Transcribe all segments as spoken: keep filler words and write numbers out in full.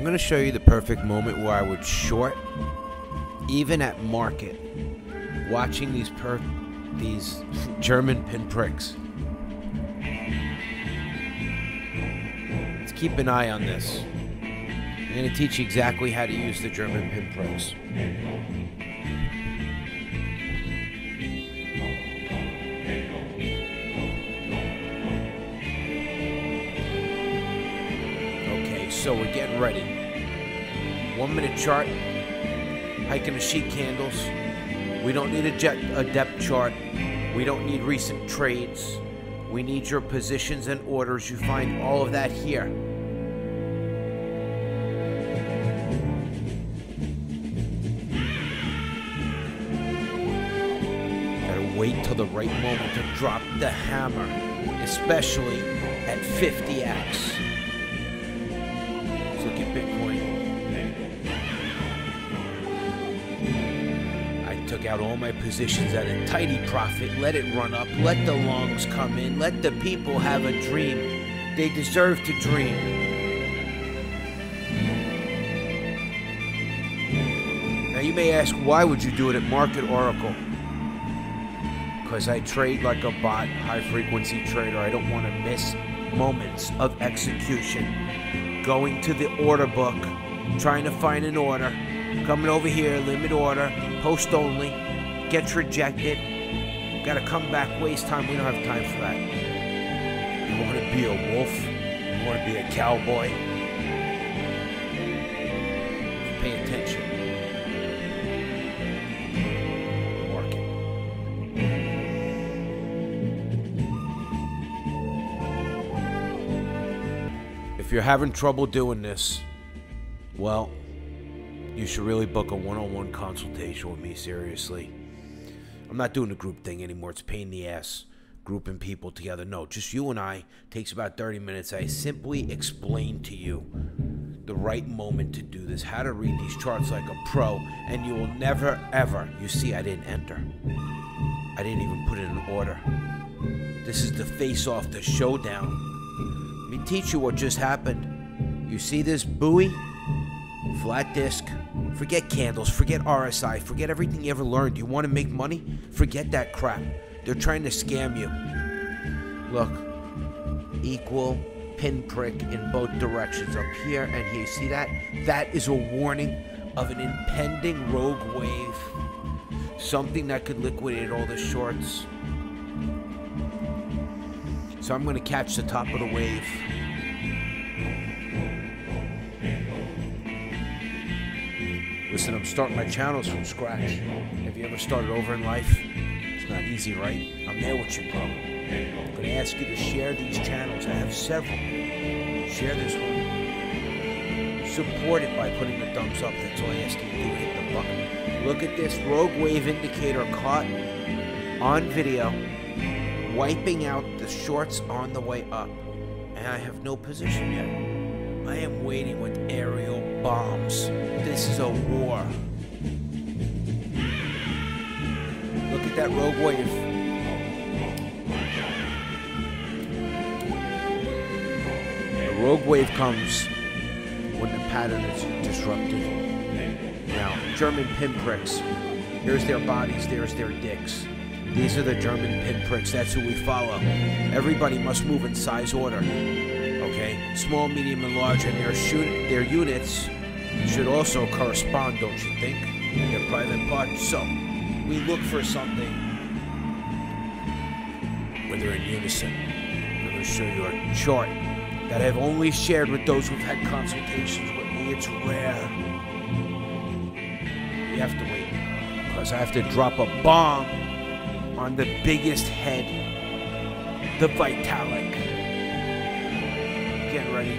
going to show you the perfect moment where I would short, even at market, watching these per these German pinpricks. Let's keep an eye on this. I'm going to teach you exactly how to use the German pinpricks. Okay, so we're getting ready. One minute chart, hiking the sheet candles. We don't need a, jet, a depth chart. We don't need recent trades. We need your positions and orders. You find all of that here. Gotta wait till the right moment to drop the hammer, especially at fifty X. Let's look at Bitcoin. Took out all my positions at a tidy profit, let it run up, let the longs come in, let the people have a dream. They deserve to dream. Now you may ask, why would you do it at Market Oracle? Because I trade like a bot, high frequency trader. I don't want to miss moments of execution. Going to the order book, trying to find an order, coming over here, limit order, post only, gets rejected, gotta come back, waste time. We don't have time for that. You want to be a wolf? You want to be a cowboy? Pay attention. Market. If you're having trouble doing this, well, you should really book a one-on-one consultation with me, seriously. I'm not doing the group thing anymore. It's a pain in the ass, grouping people together. No, just you and I. Takes about thirty minutes. I simply explain to you the right moment to do this, how to read these charts like a pro, and you will never, ever, you see, I didn't enter. I didn't even put in an order. This is the face-off, the showdown. Let me teach you what just happened. You see this buoy? Flat disc. Forget candles, forget R S I, forget everything you ever learned. You want to make money? Forget that crap. They're trying to scam you. Look, equal pinprick in both directions, up here and here. See that? That is a warning of an impending rogue wave. Something that could liquidate all the shorts. So I'm going to catch the top of the wave. Listen, I'm starting my channels from scratch. Have you ever started over in life? It's not easy, right? I'm there with you, bro. I'm going to ask you to share these channels. I have several. Share this one. Support it by putting the thumbs up. That's all I ask you to do. Hit the button. Look at this rogue wave indicator caught on video, wiping out the shorts on the way up. And I have no position yet. I am waiting with aerial bombs. This is a war. Look at that rogue wave. The rogue wave comes when the pattern is disrupted. Now, German pinpricks. Here's their bodies, there's their dicks. These are the German pinpricks. That's who we follow. Everybody must move in size order. Okay, small, medium, and large, and their shoot their units should also correspond, don't you think? Their private parts. So we look for something where they're in unison. I'm going to show you a chart that I've only shared with those who've had consultations with me. It's rare. You have to wait, because I have to drop a bomb on the biggest head, the Vitalik. Get ready.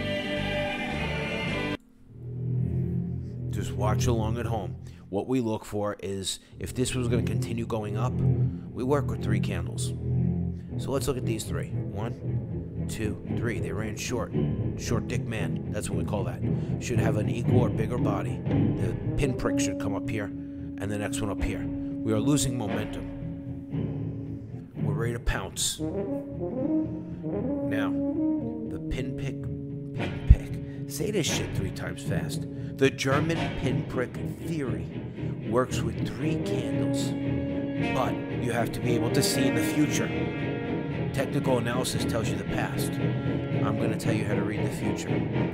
Just watch along at home. What we look for is, if this was going to continue going up, we work with three candles. So let's look at these three. One, two, three. They ran short. Short dick man. That's what we call that. Should have an equal or bigger body. The pinprick should come up here, and the next one up here. We are losing momentum. We're ready to pounce. Now, the pinpick, pinpick Say this shit three times fast. The German pinprick theory works with three candles, but you have to be able to see in the future. Technical analysis tells you the past. I'm going to tell you how to read the future.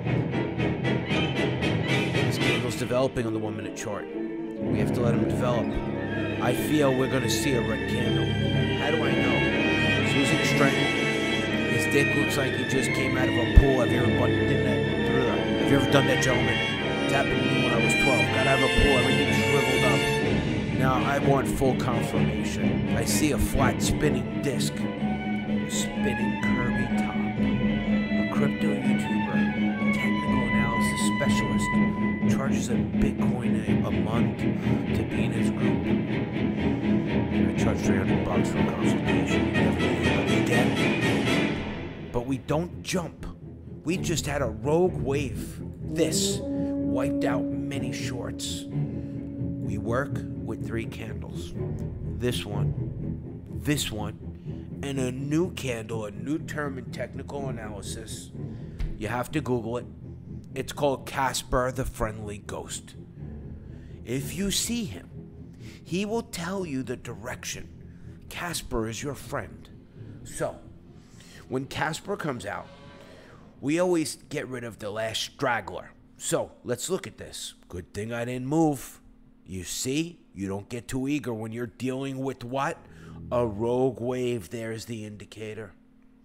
This candle's developing on the one-minute chart. We have to let him develop. I feel we're going to see a red candle. How do I know? He's losing strength. His dick looks like he just came out of a pool. Have you ever done that? Have you ever done that, gentlemen? It happened to me when I was twelve. Got out of a pool, everything shriveled up. Now I want full confirmation. I see a flat spinning disc. A spinning Kirby top. A crypto YouTuber. Technical analysis specialist. Charges a Bitcoin a, a month to be in his group. And I charge three hundred bucks for a consultation. You never get anybody again. But we don't jump. We just had a rogue wave. This wiped out many shorts. We work with three candles. This one, this one, and a new candle, a new term in technical analysis. You have to Google it. It's called Casper the Friendly Ghost. If you see him, he will tell you the direction. Casper is your friend. So, when Casper comes out, we always get rid of the last straggler. So, let's look at this. Good thing I didn't move. You see, you don't get too eager when you're dealing with what? A rogue wave. There's the indicator.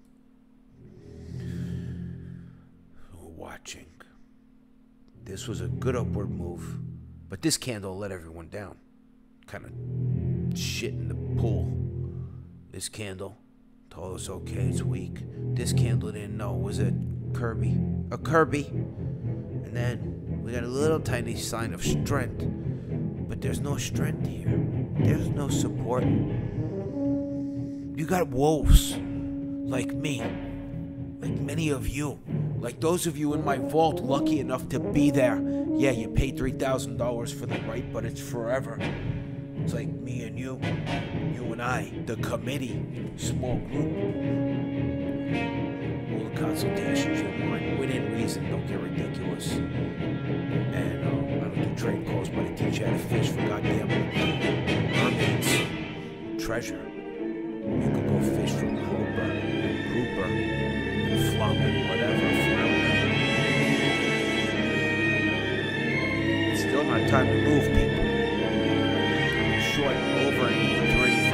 Watching. This was a good upward move, but this candle let everyone down. Kind of shit in the pool. This candle told us, okay, it's weak. This candle didn't know. Was it Kirby? A Kirby. And then we got a little tiny sign of strength, but there's no strength here. There's no support. You got wolves like me, like many of you, like those of you in my vault lucky enough to be there. Yeah, you paid three thousand dollars for the right, but it's forever. It's like me and you, you and I, the committee, small group. All the consultations you want, within reason, don't get ridiculous. And uh, I don't do trade calls, but I teach you how to fish for goddamn mermaids, treasure. You can go fish for grouper, grouper, flopping, whatever, flounder. It's still not time to move, people. I'm short over eighty-three if I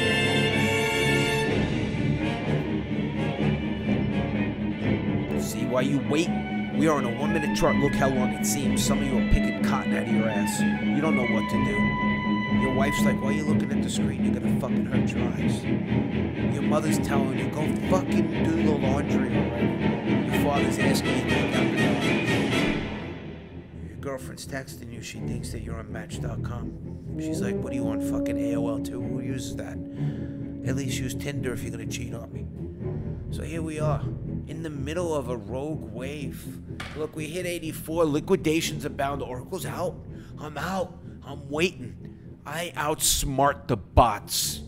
can. See why you wait? We are on a one-minute chart. Look how long it seems. Some of you are picking cotton out of your ass. You don't know what to do. Your wife's like, why are you looking at the screen? You're gonna fucking hurt your eyes. Your mother's telling you, go fucking do the laundry already. Your father's asking you to take out the laundry. Your girlfriend's texting you. She thinks that you're on Match dot com. She's like, what do you want, fucking A O L too? Who uses that? At least use Tinder if you're gonna cheat on me. So here we are, in the middle of a rogue wave. Look, we hit eighty-four. Liquidations abound. Oracle's out. I'm out. I'm waiting. I outsmart the bots.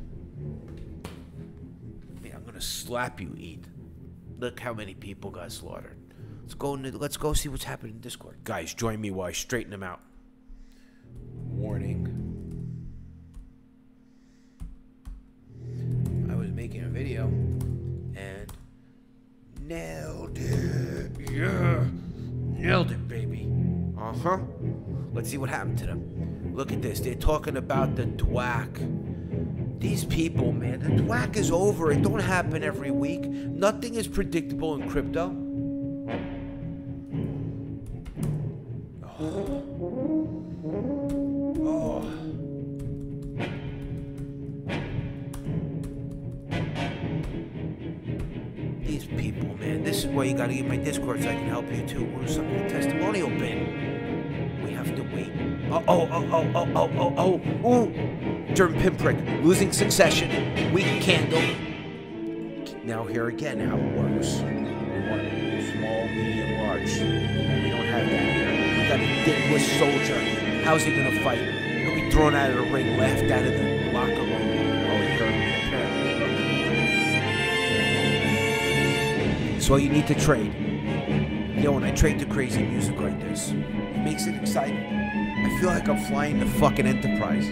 Man, I'm gonna slap you, Eat. Look how many people got slaughtered. Let's go. Let's go see what's happening in Discord. Guys, join me while I straighten them out. Warning. I was making a video and nailed it. Yeah, nailed it, baby. Uh huh. Let's see what happened to them. Look at this. They're talking about the D W A C. These people, man, the D W A C is over. It don't happen every week. Nothing is predictable in crypto. Oh. Oh. These people, man. This is why you gotta get my Discord so I can help you too. What is something in the testimonial bin? We have to wait. Oh, oh, oh, oh, oh, oh, oh, oh, oh. German pinprick, losing succession, weak candle. Now here again how it works. We want small, medium, large. We don't have that here. We got a dickless soldier. How's he gonna fight? He'll be thrown out of the ring, laughed out of the locker room. Oh, he heard me apparently. So you need to trade. Yo, when I trade to crazy music like this, it makes it exciting. I feel like I'm flying the fucking Enterprise.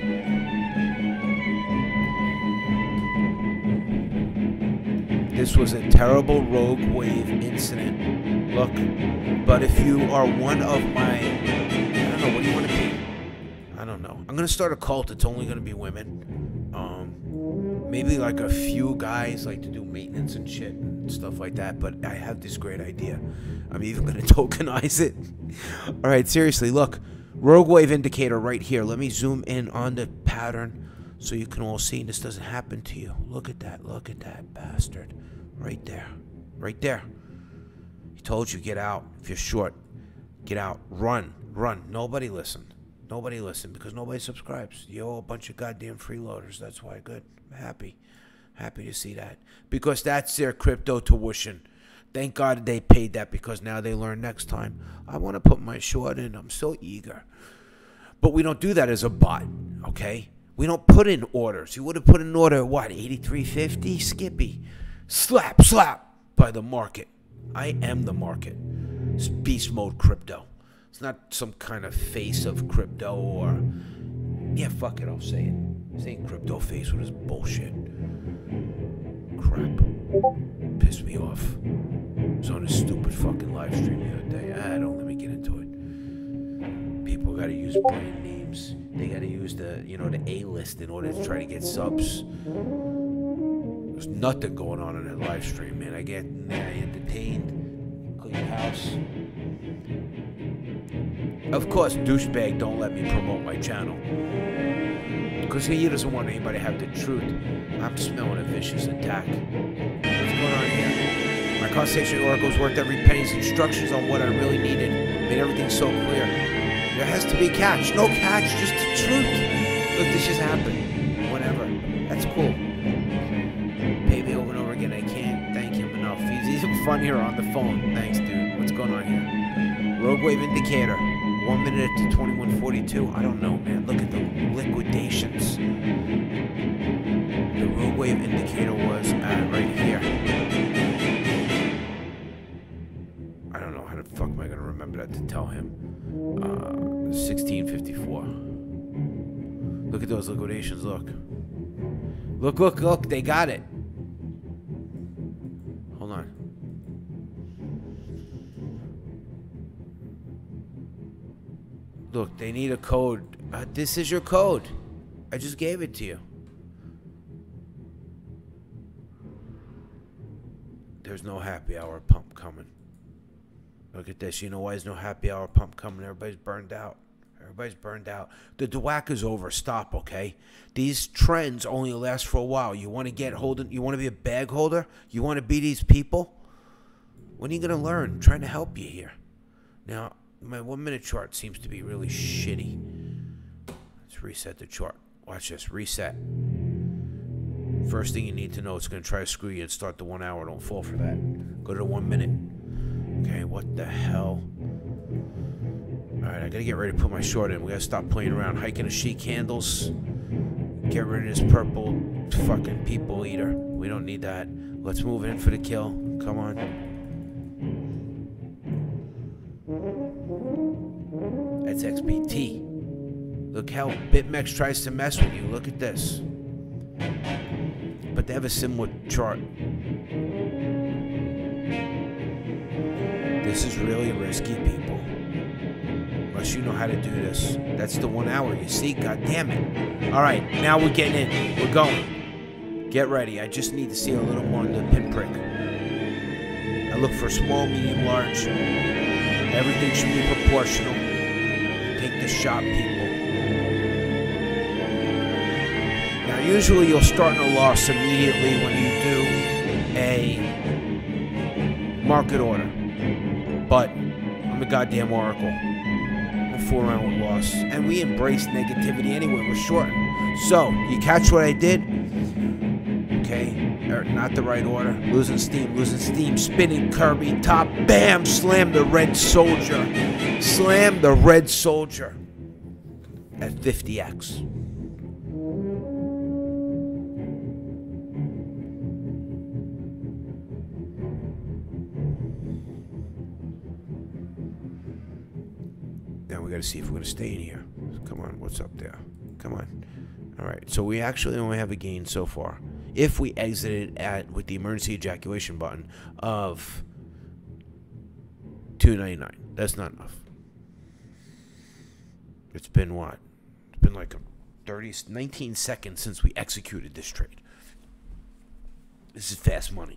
This was a terrible Rogue Wave incident. Look, but if you are one of my, I don't know, what do you want to be? I don't know. I'm going to start a cult. It's only going to be women. Um, maybe like a few guys like to do maintenance and shit and stuff like that. But I have this great idea. I'm even going to tokenize it. All right, seriously, look. Rogue Wave indicator right here. Let me zoom in on the pattern so you can all see this doesn't happen to you. Look at that. Look at that bastard. Right there. Right there. He told you, get out. If you're short, get out. Run. Run. Nobody listen. Nobody listen because nobody subscribes. You're all a bunch of goddamn freeloaders. That's why. Good. I'm happy. Happy to see that. Because that's their crypto tuition. Thank God they paid that because now they learn next time. I want to put my short in. I'm so eager. But we don't do that as a bot, okay? We don't put in orders. You would have put in an order at what, eighty-three fifty? Skippy. Slap, slap by the market. I am the market. It's beast mode crypto. It's not some kind of face of crypto or... Yeah, fuck it, I'll say it. This ain't crypto face with this bullshit. Crap. Pissed me off. I was on a stupid fucking live stream the other day. Ah, don't let me get into it. People gotta use brand names. They gotta use the, you know, the A-list in order to try to get subs. There's nothing going on in that live stream, man. I get I entertained, clean house. Of course, douchebag don't let me promote my channel. Because he doesn't want anybody to have the truth. I'm smelling a vicious attack. What's going on here? My cost section oracles worked every penny's instructions on what I really needed. Made everything so clear. There has to be catch. No catch, just the truth. Look, this just happened. Whatever. That's cool. Pay me over and over again. I can't thank him enough. He's even funnier on the phone. Thanks, dude. What's going on here? Rogue Wave indicator. One minute to twenty-one forty-two. I don't know, man. Look at the liquidations. The Rogue Wave indicator was uh, right here. I don't know how the fuck am I gonna remember that to tell him. Uh, sixteen fifty-four. Look at those liquidations. Look. Look, look, look. They got it. Hold on. Look, they need a code. Uh, this is your code. I just gave it to you. There's no happy hour pump coming. Look at this. You know why there's no happy hour pump coming? Everybody's burned out. Everybody's burned out. The D W A C is over. Stop, okay? These trends only last for a while. You want to get holding? You want to be a bag holder? You want to be these people? When are you going to learn? I'm trying to help you here. Now, my one minute chart seems to be really shitty. Let's reset the chart. Watch this. Reset. First thing you need to know, it's going to try to screw you and start the one hour. Don't fall for that. Go to the one minute. Okay, what the hell? Alright, I got to get ready to put my short in. We got to stop playing around. Hiking the sheet candles. Get rid of this purple fucking people eater. We don't need that. Let's move in for the kill. Come on. That's X B T. Look how BitMEX tries to mess with you. Look at this. But they have a similar chart. This is really risky, people. Unless you know how to do this. That's the one hour, you see? God damn it. All right, now we're getting in. We're going. Get ready. I just need to see a little more on the pinprick. I look for small, medium, large. Everything should be proportional. Take the shot, people. Now, usually you'll start in a loss immediately when you do a market order. But I'm a goddamn oracle. I'm four round with loss. And we embrace negativity anyway. We're shorting. So, you catch what I did? Okay. Not the right order. Losing steam, losing steam. Spinning Kirby. Top. Bam! Slam the red soldier. Slam the red soldier. At fifty X. Now we got to see if we're going to stay in here. Come on, what's up there? Come on. All right, so we actually only have a gain so far, if we exited at with the emergency ejaculation button, of two ninety-nine. That's not enough. It's been what? It's been like a thirty, nineteen seconds since we executed this trade. This is fast money.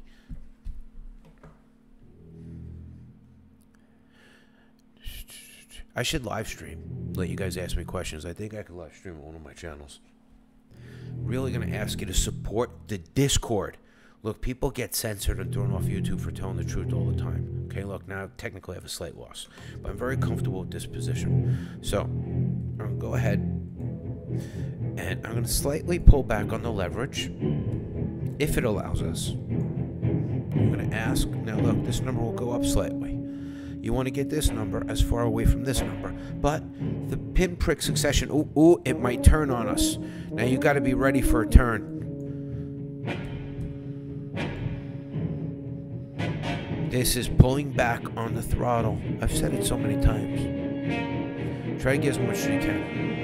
I should live stream. Let you guys ask me questions. I think I could live stream on one of my channels. Really going to ask you to support the Discord. Look, people get censored and thrown off YouTube for telling the truth all the time. Okay, look, now technically I have a slight loss, but I'm very comfortable with this position. So, I'm going to go ahead and I'm going to slightly pull back on the leverage, if it allows us. I'm going to ask, now look, this number will go up slightly. You want to get this number as far away from this number. But the pinprick succession, ooh, ooh, it might turn on us. Now you got to be ready for a turn. This is pulling back on the throttle. I've said it so many times. Try to get as much as you can.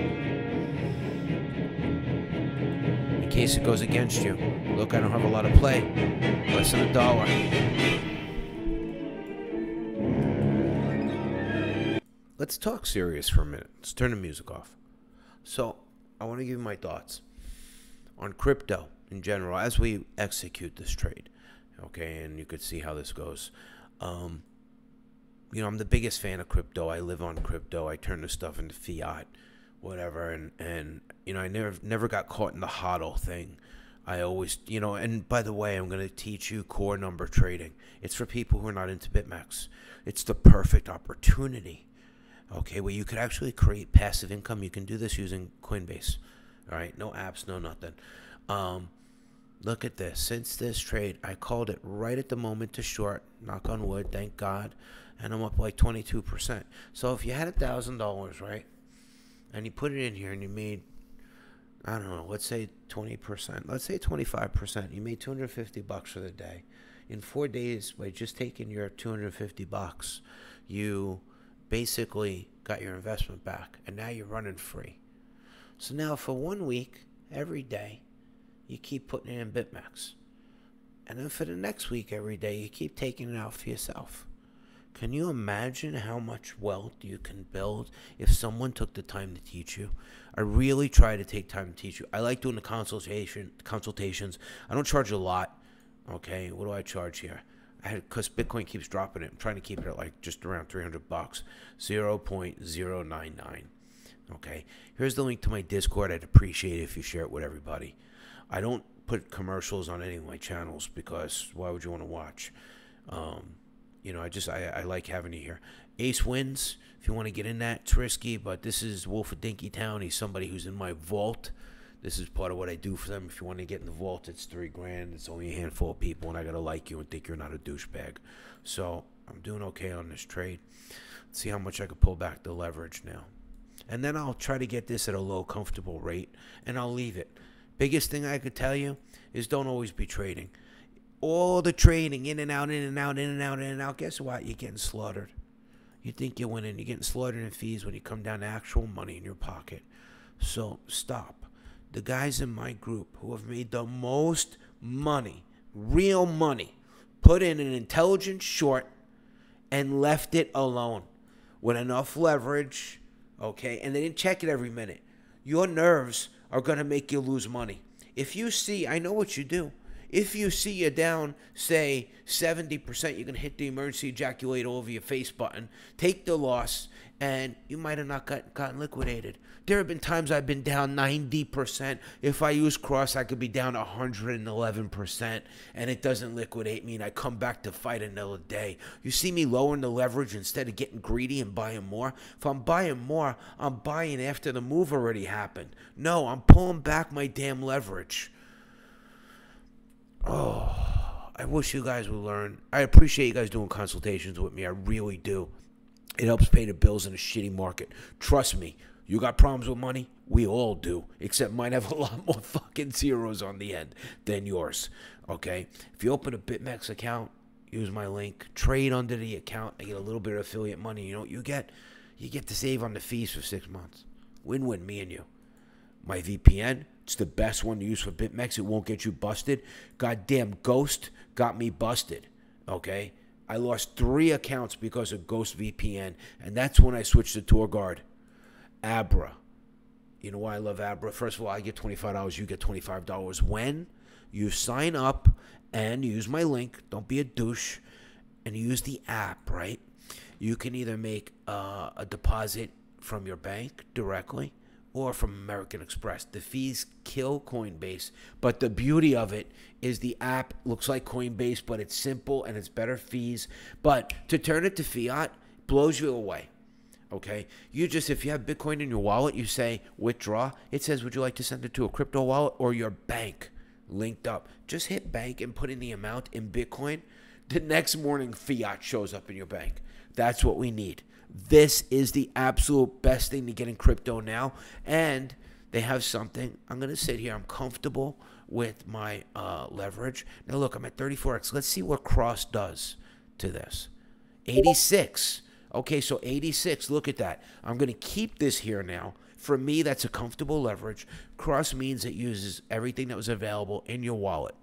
In case it goes against you. Look, I don't have a lot of play. Less than a dollar. Let's talk serious for a minute. Let's turn the music off. So, I want to give you my thoughts on crypto in general as we execute this trade. Okay, and you could see how this goes. Um, you know, I'm the biggest fan of crypto. I live on crypto. I turn this stuff into fiat, whatever. And, and you know, I never never got caught in the hodl thing. I always, you know, and by the way, I'm going to teach you core number trading. It's for people who are not into BitMEX. It's the perfect opportunity. Okay, where you could actually create passive income. You can do this using Coinbase. All right, no apps, no nothing. Um, look at this. Since this trade, I called it right at the moment to short. Knock on wood, thank God. And I'm up like twenty-two percent. So if you had one thousand dollars, right, and you put it in here and you made, I don't know, let's say twenty percent. Let's say twenty-five percent. You made two hundred fifty bucks for the day. In four days, by just taking your two hundred fifty bucks, you basically got your investment back, and now you're running free. So now for one week, every day, you keep putting it in BitMEX. And then for the next week, every day, you keep taking it out for yourself. Can you imagine how much wealth you can build if someone took the time to teach you? I really try to take time to teach you. I like doing the consultation consultations. I don't charge a lot. Okay, what do I charge here? I had, because Bitcoin keeps dropping it. I'm trying to keep it at like just around three hundred bucks, zero point zero nine nine. Okay, here's the link to my Discord. I'd appreciate it if you share it with everybody. I don't put commercials on any of my channels because why would you want to watch? Um, you know, I just I, I like having you here. Ace wins. If you want to get in that, it's risky, but this is Wolf of Dinky Town. He's somebody who's in my vault. This is part of what I do for them. If you want to get in the vault, it's three grand. It's only a handful of people, and I got to like you and think you're not a douchebag. So I'm doing okay on this trade. Let's see how much I could pull back the leverage now. And then I'll try to get this at a low, comfortable rate, and I'll leave it. Biggest thing I could tell you is don't always be trading. All the trading, in and out, in and out, in and out, in and out, guess what? You're getting slaughtered. You think you're winning. You're getting slaughtered in fees when you come down to actual money in your pocket. So stop. The guys in my group who have made the most money, real money, put in an intelligent short and left it alone with enough leverage, okay? And they didn't check it every minute. Your nerves are going to make you lose money. If you see, I know what you do. If you see you're down, say, seventy percent, you're going to hit the emergency ejaculate over your face button, take the loss, and you might have not got, gotten liquidated. There have been times I've been down ninety percent. If I use cross, I could be down one hundred eleven percent, and it doesn't liquidate me, and I come back to fight another day. You see me lowering the leverage instead of getting greedy and buying more? If I'm buying more, I'm buying after the move already happened. No, I'm pulling back my damn leverage. Oh, I wish you guys would learn. I appreciate you guys doing consultations with me. I really do. It helps pay the bills in a shitty market. Trust me, you got problems with money? We all do. Except mine have a lot more fucking zeros on the end than yours. Okay? If you open a BitMEX account, use my link. Trade under the account. I get a little bit of affiliate money. You know what you get? You get to save on the fees for six months. Win-win, me and you. My V P N, it's the best one to use for BitMEX. It won't get you busted. Goddamn Ghost got me busted, okay? I lost three accounts because of Ghost V P N, and that's when I switched to TourGuard. Abra. You know why I love Abra? First of all, I get twenty-five dollars. You get twenty-five dollars when you sign up and use my link. Don't be a douche. And use the app, right? You can either make uh, a deposit from your bank directly or from American Express. The fees kill Coinbase, but the beauty of it is the app looks like Coinbase, but it's simple and it's better fees. But to turn it to fiat blows you away, okay? You just, if you have Bitcoin in your wallet, you say withdraw. It says, would you like to send it to a crypto wallet or your bank linked up? Just hit bank and put in the amount in Bitcoin. The next morning, fiat shows up in your bank. That's what we need. This is the absolute best thing to get in crypto now. And they have something. I'm going to sit here. I'm comfortable with my uh, leverage. Now, look, I'm at thirty-four X. Let's see what Cross does to this. eighty-six. Okay, so eighty-six. Look at that. I'm going to keep this here now. For me, that's a comfortable leverage. Cross means it uses everything that was available in your wallet.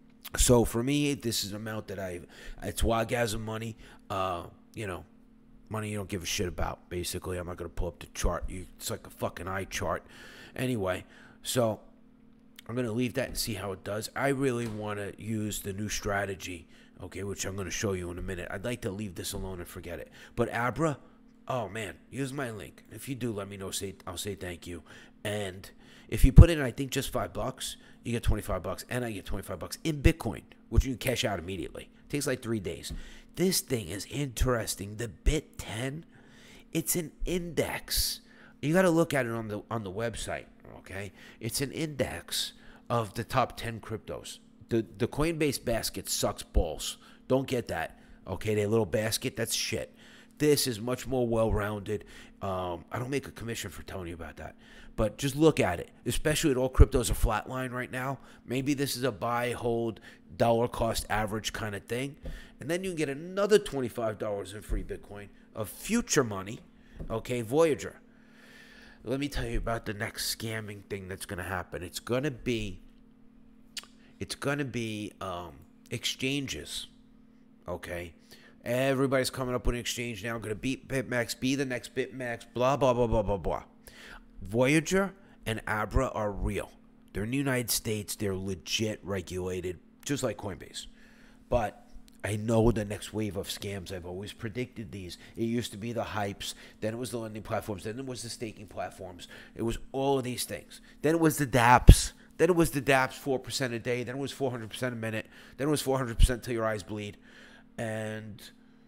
So for me, this is an amount that I, it's Wagasm money, uh, you know, money you don't give a shit about, basically. I'm not going to pull up the chart. You, it's like a fucking eye chart. Anyway, so I'm going to leave that and see how it does. I really want to use the new strategy, okay, which I'm going to show you in a minute. I'd like to leave this alone and forget it. But Abra, oh, man, use my link. If you do, let me know. Say, I'll say thank you. And if you put in, I think, just five bucks, you get twenty-five bucks, and I get twenty-five bucks in Bitcoin, which you can cash out immediately. It takes like three days. This thing is interesting. The Bit ten, it's an index. You got to look at it on the on the website, okay? It's an index of the top ten cryptos. The the Coinbase basket sucks balls. Don't get that, okay? Their little basket, that's shit. This is much more well-rounded. Um, I don't make a commission for telling you about that. But just look at it, especially with all cryptos are flatline right now. Maybe this is a buy, hold, dollar cost average kind of thing. And then you can get another twenty-five dollars in free Bitcoin of future money, okay, Voyager. Let me tell you about the next scamming thing that's going to happen. It's going to be, it's going to be um, exchanges, okay? Everybody's coming up with an exchange now. I'm going to beat BitMEX, be the next BitMEX, blah, blah, blah, blah, blah, blah. Voyager and Abra are real. They're in the United States. They're legit regulated, just like Coinbase. But I know the next wave of scams. I've always predicted these. It used to be the hypes. Then it was the lending platforms. Then it was the staking platforms. It was all of these things. Then it was the dApps. Then it was the dApps, four percent a day. Then it was four hundred percent a minute. Then it was four hundred percent till your eyes bleed. And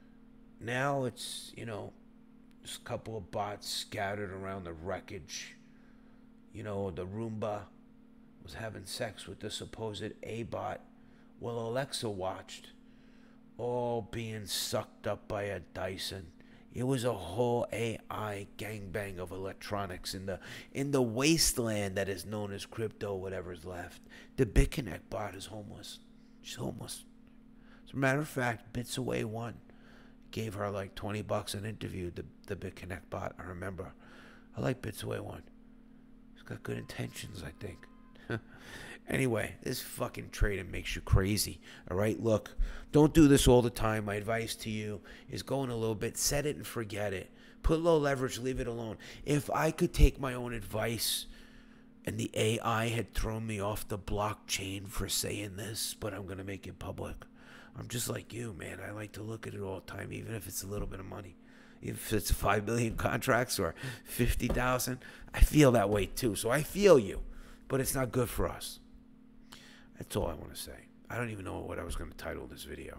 now it's, you know, just a couple of bots scattered around the wreckage. You know, the Roomba was having sex with the supposed A-bot while Alexa watched, all being sucked up by a Dyson. It was a whole A I gangbang of electronics in the in the wasteland that is known as crypto, whatever's left. The BitConnect bot is homeless. She's homeless. As a matter of fact, Bits Away won. Gave her like twenty bucks an interview, the, the BitConnect bot. I remember. I like Bits Away one. He's got good intentions, I think. Anyway, this fucking trading makes you crazy. All right, look, don't do this all the time. My advice to you is go in a little bit, set it and forget it. Put low leverage, leave it alone. If I could take my own advice, and the A I had thrown me off the blockchain for saying this, but I'm going to make it public. I'm just like you, man. I like to look at it all the time, even if it's a little bit of money. If it's five million contracts or fifty thousand, I feel that way too. So I feel you, but it's not good for us. That's all I want to say. I don't even know what I was going to title this video.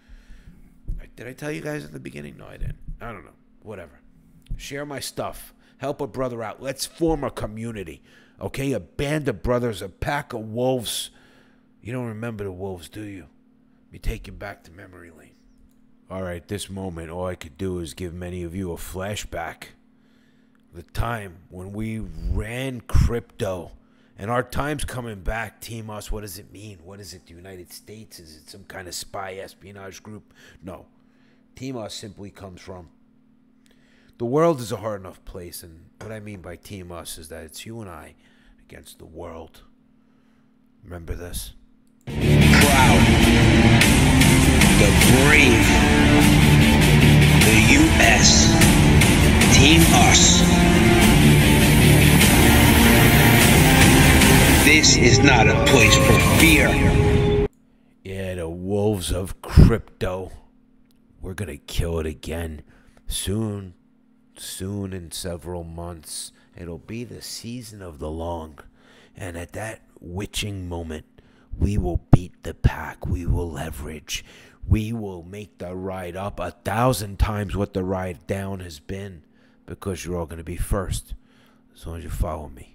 Did I tell you guys in the beginning? No, I didn't. I don't know. Whatever. Share my stuff. Help a brother out. Let's form a community. Okay? A band of brothers, a pack of wolves. You don't remember the wolves, do you? Be taken back to memory lane. All right, this moment, all I could do is give many of you a flashback. The time when we ran crypto. And our time's coming back. Team Us, what does it mean? What is it, the United States? Is it some kind of spy espionage group? No. Team Us simply comes from The world is a hard enough place, and what I mean by Team Us is that it's you and I against the world. Remember this? Proud. The brave. The U S. Team Us. This is not a place for fear. Yeah, the wolves of crypto. We're gonna kill it again. Soon. Soon, in several months. It'll be the season of the long. And at that witching moment, we will beat the pack. We will leverage. We will make the ride up a thousand times what the ride down has been. Because you're all going to be first. As long as you follow me.